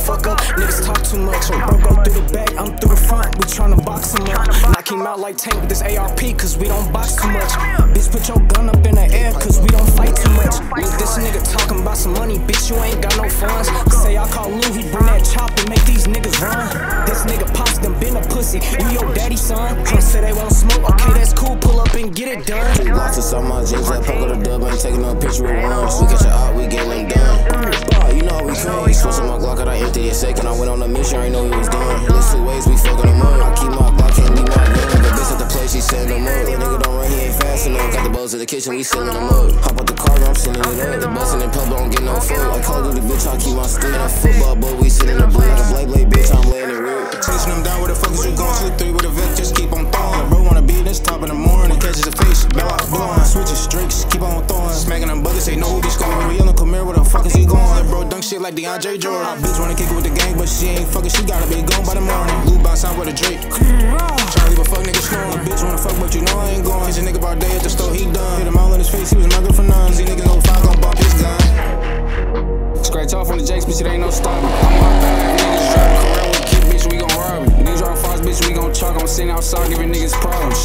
fuck up. Niggas talk too much. Bro, go through the back, I'm through the front. We tryna box him up. Knock him out like Tank with this ARP, cause we don't box too much. Bitch, put your gun up in the air, cause we don't fight too much. Look, this nigga talking about some money, bitch, you ain't got no funds. Say I call Lou, he bring that chop and make these niggas run. This nigga pops them been a pussy, you your daddy son. Some say they won't smoke, okay, that's cool, pull up and get it done. 2 blocks inside my jeans, like poke of the dub, ain't taking no picture with ones. We catch it out, we getting them done. You know how we came, switch on my Glock, I empty a second, I went on a mission, I ain't know he was doing. There's 2 ways we fucking them up, I keep my Glock, can't leave my gun. The bitch at the place, she setting them up. The nigga don't run, he ain't fast enough. Got the bows in the kitchen, we sealing them up. Hop out the car, I'm sealing it up. The bustin' in pub, don't get no fuck. Like Call of Duty, bitch, I keep my stick. And a football, but we sit in the blue. Like a blade, bitch, I'm laying it real. Chasing them down, where the fuck is you going? 2-3 with a Vic, just keep on throwing. Bro wanna be this top in the morning, catches a face, bell out blowing. Switches streaks, keep on throwing. Smacking them buckets, they know who be scoring. We yelling Camaro, where the fuck is he going? Bro dunk shit like DeAndre Jordan. Bitch wanna kick it with the gang, but she ain't fucking, she gotta be gone by the morning. Blue bounce out with a Drake. Tryna leave a fuck nigga snoring. Bitch wanna fuck, but you know I ain't going. Catch a nigga by day at the store, he done. Hit him all in his face, he was murdered for none. These niggas know 5 gon' bump his gun. Scratch off on the Jakes, bitch, it ain't no stopping. I'm hot bad, niggas driving Camaro with kick, bitch, we gon' rob him. Niggas driving fast, bitch, we gon' chalk. I'm sitting outside giving niggas problems.